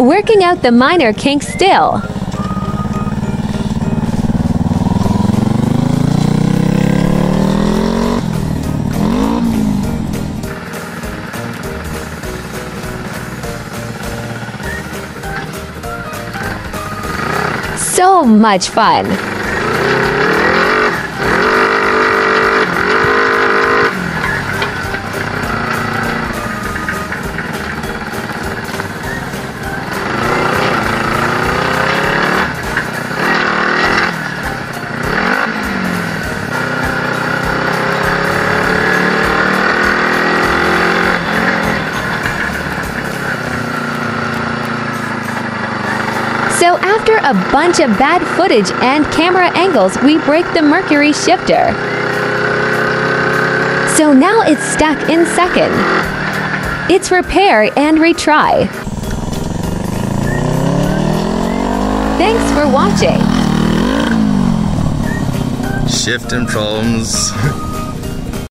Working out the minor kinks still. So much fun! So after a bunch of bad footage and camera angles, we break the Mercury shifter. So now it's stuck in second. It's repair and retry. Thanks for watching. Shifting problems.